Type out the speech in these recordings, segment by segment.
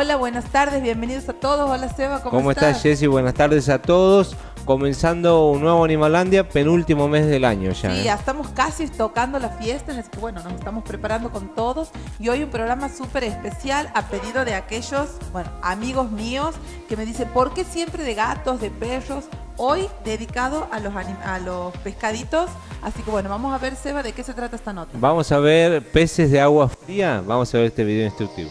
Hola, buenas tardes, bienvenidos a todos. Hola Seba, ¿cómo estás, Jessy? Buenas tardes a todos. Comenzando un nuevo Animalandia, penúltimo mes del año ya. Sí, ya estamos casi tocando las fiestas, así que bueno, nos estamos preparando con todos. Y hoy un programa súper especial a pedido de aquellos, amigos míos que me dicen, ¿por qué siempre de gatos, de perros? Hoy dedicado a los pescaditos. Así que bueno, vamos a ver, Seba, de qué se trata esta nota. Vamos a ver peces de agua fría. Vamos a ver este video instructivo.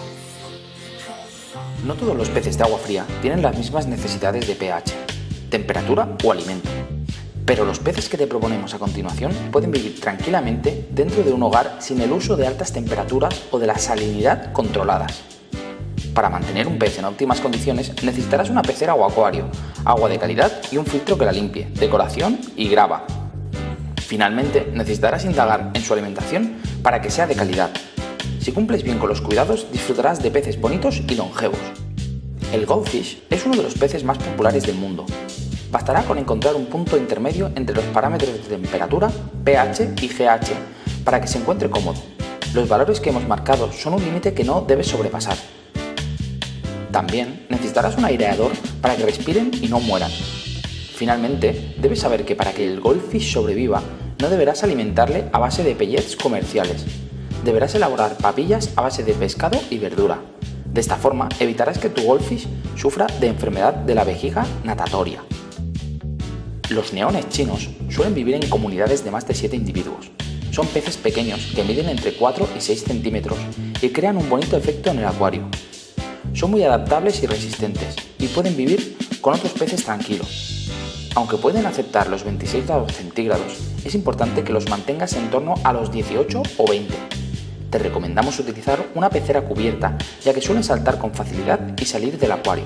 No todos los peces de agua fría tienen las mismas necesidades de pH, temperatura o alimento. Pero los peces que te proponemos a continuación pueden vivir tranquilamente dentro de un hogar sin el uso de altas temperaturas o de la salinidad controladas. Para mantener un pez en óptimas condiciones necesitarás una pecera o acuario, agua de calidad y un filtro que la limpie, decoración y grava. Finalmente, necesitarás indagar en su alimentación para que sea de calidad. Si cumples bien con los cuidados, disfrutarás de peces bonitos y longevos. El goldfish es uno de los peces más populares del mundo. Bastará con encontrar un punto intermedio entre los parámetros de temperatura, pH y GH para que se encuentre cómodo. Los valores que hemos marcado son un límite que no debes sobrepasar. También necesitarás un aireador para que respiren y no mueran. Finalmente, debes saber que para que el goldfish sobreviva, no deberás alimentarle a base de pellets comerciales. Deberás elaborar papillas a base de pescado y verdura. De esta forma, evitarás que tu goldfish sufra de enfermedad de la vejiga natatoria. Los neones chinos suelen vivir en comunidades de más de 7 individuos. Son peces pequeños que miden entre 4 y 6 centímetros y crean un bonito efecto en el acuario. Son muy adaptables y resistentes y pueden vivir con otros peces tranquilos. Aunque pueden aceptar los 26 grados centígrados, es importante que los mantengas en torno a los 18 o 20. Te recomendamos utilizar una pecera cubierta, ya que suelen saltar con facilidad y salir del acuario.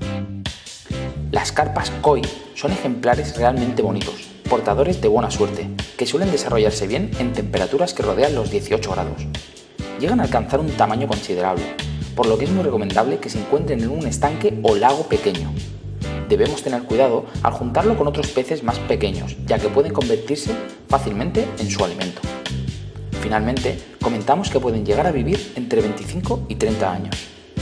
Las carpas koi son ejemplares realmente bonitos, portadores de buena suerte, que suelen desarrollarse bien en temperaturas que rodean los 18 grados. Llegan a alcanzar un tamaño considerable, por lo que es muy recomendable que se encuentren en un estanque o lago pequeño. Debemos tener cuidado al juntarlo con otros peces más pequeños, ya que pueden convertirse fácilmente en su alimento. Finalmente, comentamos que pueden llegar a vivir entre 25 y 30 años.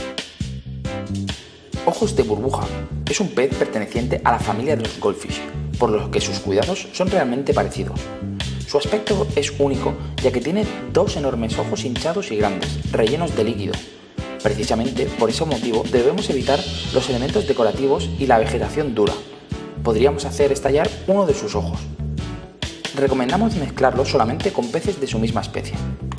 Ojos de burbuja es un pez perteneciente a la familia de los goldfish, por lo que sus cuidados son realmente parecidos. Su aspecto es único, ya que tiene dos enormes ojos hinchados y grandes, rellenos de líquido. Precisamente por ese motivo debemos evitar los elementos decorativos y la vegetación dura. Podríamos hacer estallar uno de sus ojos. Recomendamos mezclarlo solamente con peces de su misma especie.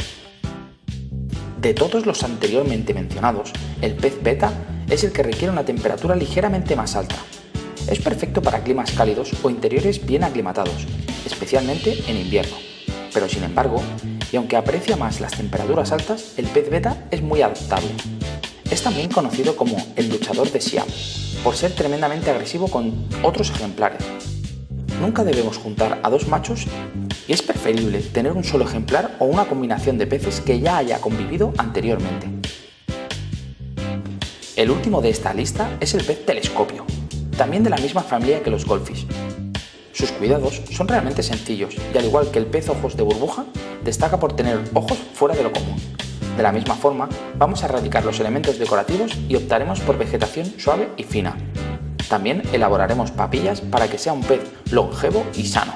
De todos los anteriormente mencionados, el pez beta es el que requiere una temperatura ligeramente más alta. Es perfecto para climas cálidos o interiores bien aclimatados, especialmente en invierno. Pero sin embargo, y aunque aprecia más las temperaturas altas, el pez beta es muy adaptable. Es también conocido como el luchador de Siam, por ser tremendamente agresivo con otros ejemplares. Nunca debemos juntar a dos machos y es preferible tener un solo ejemplar o una combinación de peces que ya haya convivido anteriormente. El último de esta lista es el pez telescopio, también de la misma familia que los goldfish. Sus cuidados son realmente sencillos y al igual que el pez ojos de burbuja, destaca por tener ojos fuera de lo común. De la misma forma, vamos a erradicar los elementos decorativos y optaremos por vegetación suave y fina. También elaboraremos papillas para que sea un pez longevo y sano.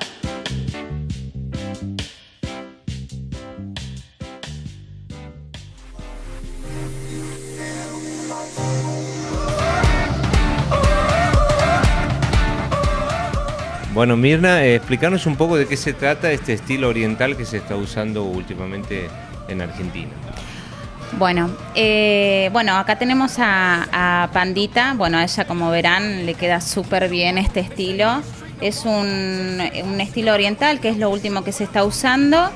Bueno, Mirna, explícanos un poco de qué se trata este estilo oriental que se está usando últimamente en Argentina. Bueno, acá tenemos a Pandita. Bueno, a ella, como verán, le queda súper bien este estilo. Es un estilo oriental, que es lo último que se está usando.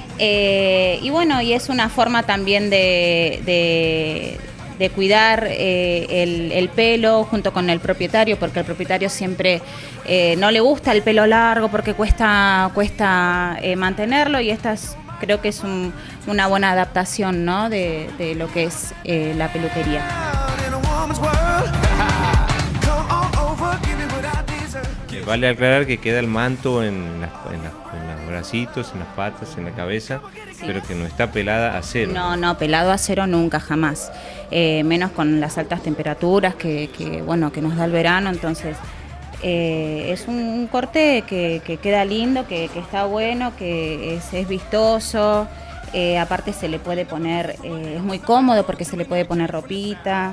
Y es una forma también de cuidar el pelo junto con el propietario, porque el propietario siempre no le gusta el pelo largo porque cuesta mantenerlo, y creo que es una buena adaptación, ¿no?, de lo que es la peluquería. Vale aclarar que queda el manto en los bracitos, en las patas, en la cabeza, sí, pero que no está pelada a cero. No, pelado a cero nunca, jamás. Menos con las altas temperaturas que nos da el verano, entonces es un corte que queda lindo, que está bueno, que es vistoso. Aparte se le puede poner, es muy cómodo porque se le puede poner ropita.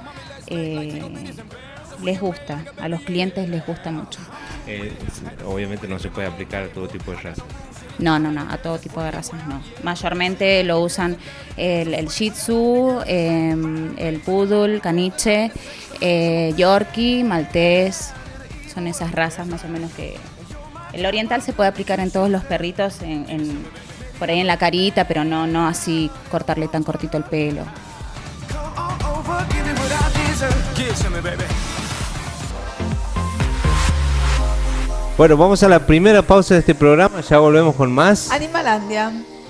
Les gusta, a los clientes les gusta mucho. Obviamente no se puede aplicar a todo tipo de razas. No, a todo tipo de razas no. Mayormente lo usan el Shih Tzu, el Poodle, Caniche, Yorkie, Maltés. Son esas razas más o menos que... El oriental se puede aplicar en todos los perritos, por ahí en la carita, pero no así cortarle tan cortito el pelo. Bueno, vamos a la primera pausa de este programa, ya volvemos con más Animalandia.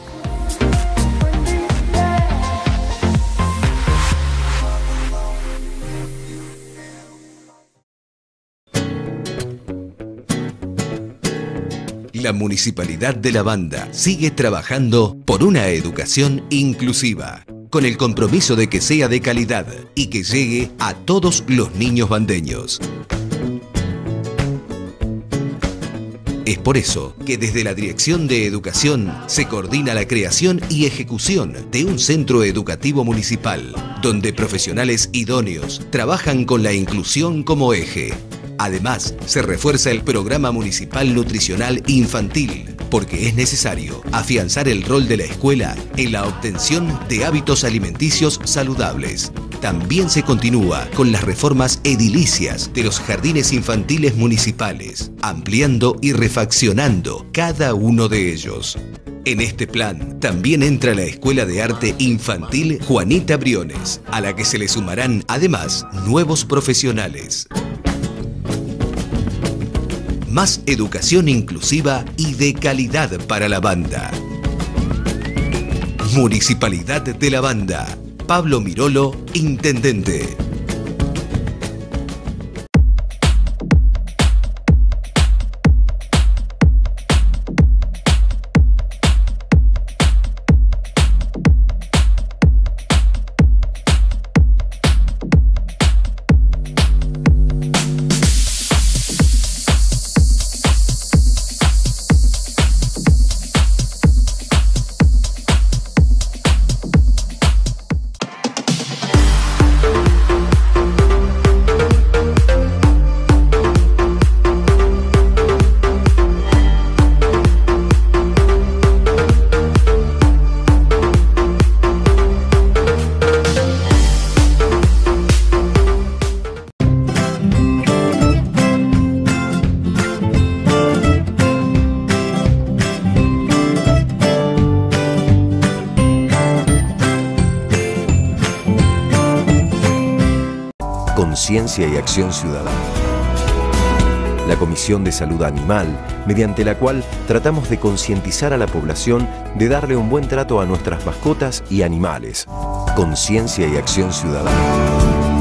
La Municipalidad de La Banda sigue trabajando por una educación inclusiva, con el compromiso de que sea de calidad y que llegue a todos los niños bandeños. Es por eso que desde la Dirección de Educación se coordina la creación y ejecución de un centro educativo municipal, donde profesionales idóneos trabajan con la inclusión como eje. Además, se refuerza el programa municipal nutricional infantil, porque es necesario afianzar el rol de la escuela en la obtención de hábitos alimenticios saludables. También se continúa con las reformas edilicias de los jardines infantiles municipales, ampliando y refaccionando cada uno de ellos. En este plan también entra la Escuela de Arte Infantil Juanita Briones, a la que se le sumarán además nuevos profesionales. Más educación inclusiva y de calidad para La Banda. Municipalidad de La Banda. Pablo Mirolo, Intendente. Conciencia y Acción Ciudadana. La Comisión de Salud Animal, mediante la cual tratamos de concientizar a la población de darle un buen trato a nuestras mascotas y animales. Conciencia y Acción Ciudadana.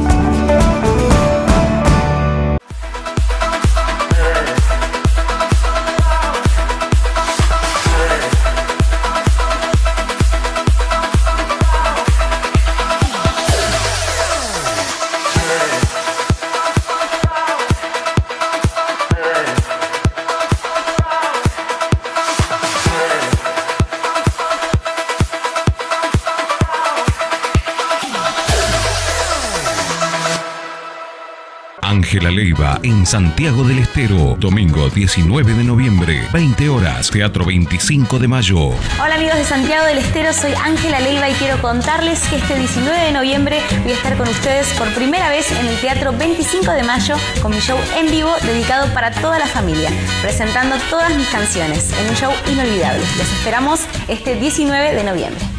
Ángela Leiva en Santiago del Estero, domingo 19 de noviembre, 20 horas, Teatro 25 de Mayo. Hola amigos de Santiago del Estero, soy Ángela Leiva y quiero contarles que este 19 de noviembre voy a estar con ustedes por primera vez en el Teatro 25 de Mayo con mi show en vivo dedicado para toda la familia, presentando todas mis canciones en un show inolvidable. Los esperamos este 19 de noviembre.